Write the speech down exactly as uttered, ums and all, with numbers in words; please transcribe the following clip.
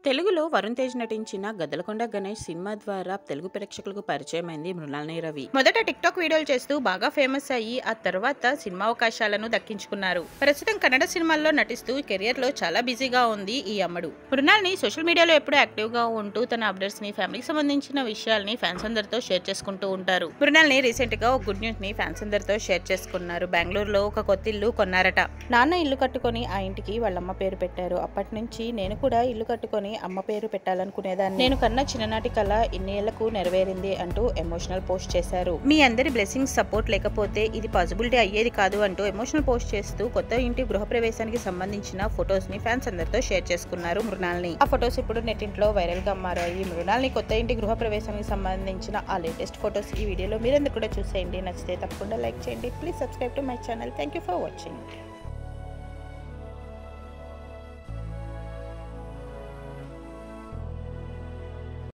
తెలుగులో వరుణ్ తేజ్ నటించిన గద్దలకొండ గణేష్ సినిమా ద్వారా తెలుగు ప్రేక్షకులకు పరిచయమైంది మృణాలిని రవి. మొదట టిక్టాక్ వీడియోలు చేస్తూ బాగా ఫేమస్ అయ్యి ఆ తర్వాత సినిమా అవకాశాలను దక్కించుకున్నారు. ప్రస్తుతం కన్నడ సినిమాల్లో నటిస్తూ కెరియర్ లో చాలా బిజీగా ఉంది ఈ అమ్మడు. మృణాలిని సోషల్ మీడియాలో ఎప్పుడూ యాక్టివ్ గా ఉంటూ తన అప్డేట్స్ ని, ఫ్యామిలీకి సంబంధించిన విషయాల్ని ఫ్యాన్స్ అందరితో షేర్ చేసుకుంటూ ఉంటారు. మృణాలిని రీసెంట్ గా ఒక గుడ్ న్యూస్ ని ఫ్యాన్స్ అందరితో షేర్ చేసుకున్నారు. బెంగళూరులో ఒక కొత్త ఇల్లు కొన్నారట. నాన్న ఇల్లు కట్టుకొని ఆ ఇంటికి వాళ్ళమ్మ పేరు పెట్టారు. అప్పటి నుంచి నేను కూడా ఇల్లు కట్టుకొని అమ్మ పేరు పెట్టాలనుకునేదాన్ని. నేను కన్నా చిన్ననాటి కళ ఇన్నేళ్లకు నెరవేరింది అంటూ ఎమోషనల్ పోస్ట్ చేశారు. మీ అందరి బ్లెస్సింగ్స్, సపోర్ట్ లేకపోతే ఇది పాసిబిలిటీ అయ్యేది కాదు అంటూ ఎమోషనల్ పోస్ట్ చేస్తూ కొత్త ఇంటి గృహప్రవేశానికి సంబంధించిన ఫొటోస్ ని ఫ్యాన్స్ అందరితో షేర్ చేసుకున్నారు మృణాలిని. ఆ ఫొటోస్ ఇప్పుడు నెట్టింట్లో వైరల్ గా మారాయి. మృణాలిని కొత్త ఇంటి గృహప్రవేశానికి సంబంధించిన ఆ లేటెస్ట్ ఫొటోస్ ఈ వీడియోలో మీరందరూ కూడా చూసేయండి. నచ్చితే తప్పకుండా లైక్ చేయండి. Please subscribe to my channel. Thank you for watching.